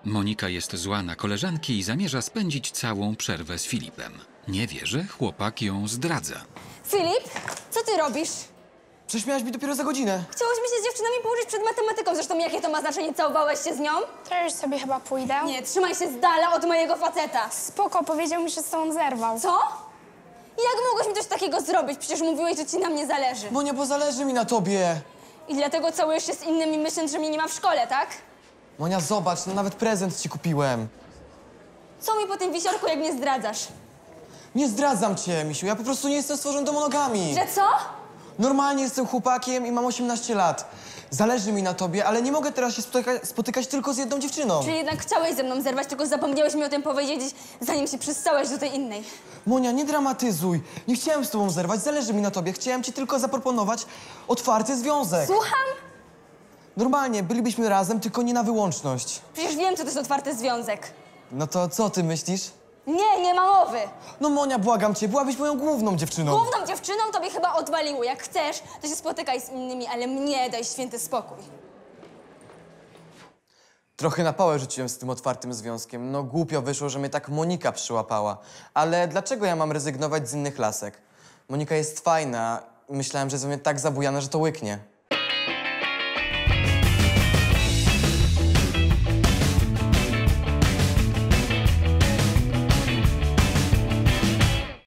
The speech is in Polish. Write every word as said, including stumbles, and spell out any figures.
Monika jest zła na koleżanki i zamierza spędzić całą przerwę z Filipem. Nie wie, że chłopak ją zdradza. Filip, co ty robisz? Przecież miałaś być dopiero za godzinę. Chciałeś mi się z dziewczynami położyć przed matematyką. Zresztą jakie to ma znaczenie? Całowałeś się z nią? To już sobie chyba pójdę. Nie, trzymaj się z dala od mojego faceta. Spoko, powiedział mi, że z tobą zerwał. Co? Jak mogłeś mi coś takiego zrobić? Przecież mówiłeś, że ci na mnie zależy. Monia, bo zależy mi na tobie. I dlatego całujesz się z innymi, myśląc, że mnie nie ma w szkole, tak? Monia, zobacz, no nawet prezent ci kupiłem. Co mi po tym wisiorku, jak mnie zdradzasz? Nie zdradzam cię, misiu, ja po prostu nie jestem stworzony do monogami. Że co? Normalnie jestem chłopakiem i mam osiemnaście lat. Zależy mi na tobie, ale nie mogę teraz się spotyka spotykać tylko z jedną dziewczyną. Czyli jednak chciałeś ze mną zerwać, tylko zapomniałeś mi o tym powiedzieć, zanim się przystałeś do tej innej. Monia, nie dramatyzuj. Nie chciałem z tobą zerwać, zależy mi na tobie. Chciałem ci tylko zaproponować otwarty związek. Słucham? Normalnie, bylibyśmy razem, tylko nie na wyłączność. Przecież wiem, co to jest otwarty związek. No to co ty myślisz? Nie, nie ma mowy. No Monia, błagam cię, byłabyś moją główną dziewczyną. Główną dziewczyną tobie chyba odwaliło. Jak chcesz, to się spotykaj z innymi, ale mnie daj święty spokój. Trochę na pałę rzuciłem z tym otwartym związkiem. No głupio wyszło, że mnie tak Monika przyłapała. Ale dlaczego ja mam rezygnować z innych lasek? Monika jest fajna i myślałem, że jest we mnie tak zabujana, że to łyknie.